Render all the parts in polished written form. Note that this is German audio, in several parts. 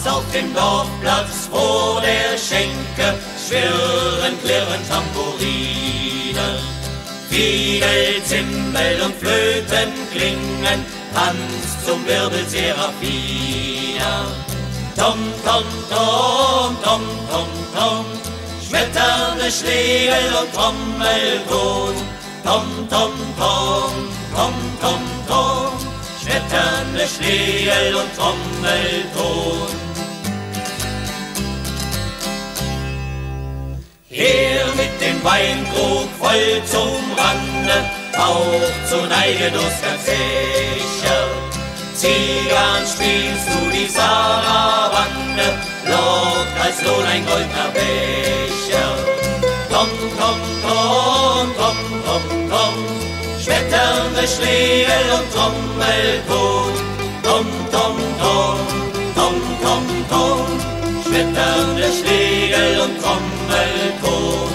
auf dem Dorfplatz vor der Schenke schwirren, klirren Tambourine. Fiedel, Zimbel und Flöten klingen, tanzt zum Wirbel Seraphina. Tom, tom, tom, tom, tom, tom, schmetternde Schlegel und Trommelton. Tom, tom, tom, tom, tom, tom, schmetternde Schlegel und Trommelton. Her mit dem Weinkrug voll zum Rande, auch zur Neige durchs ganz sicher. Zigarren spielst du die Sarabande, lockt als Lohn ein goldener Becher. Tom, tom, tom, tom, tom, tom, schmetternde Schlegel und Trommelton. Tom, tom, tom, tom, tom, tom, schmetternde Schlegel und Trommelton.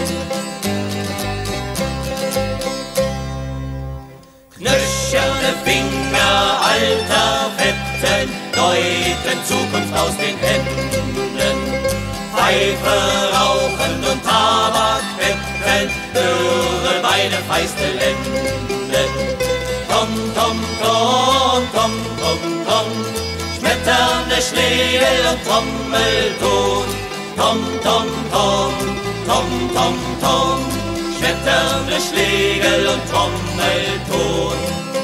Knöcherne Finger alter Fetten deuten Zukunft aus den Händen. Pfeife rauchend und Tabak bettend, dürre Beine, feiste Lenden. Tom, tom, tom, tom, tom, tom, schmetternde Schlegel und Trommelton. Tom, tom, tom, tom, tom, tom, schmetternde Schlegel und Trommelton.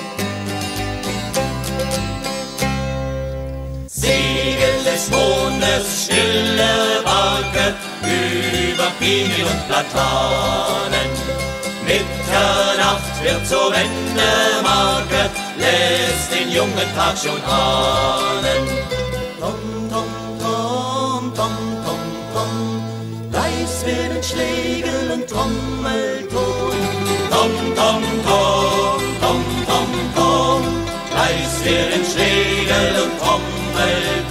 Segel des Mondes, stille Barke über Pinien und Platanen. Mitternacht wird zur Wendemarke, lässt den jungen Tag schon ahnen. Tom, tom, tom, tom, tom, tom, leis werden Schlegel und Trommelton. Tom, tom, tom, tom, tom, tom, leis werden Schlegel und Trommelton.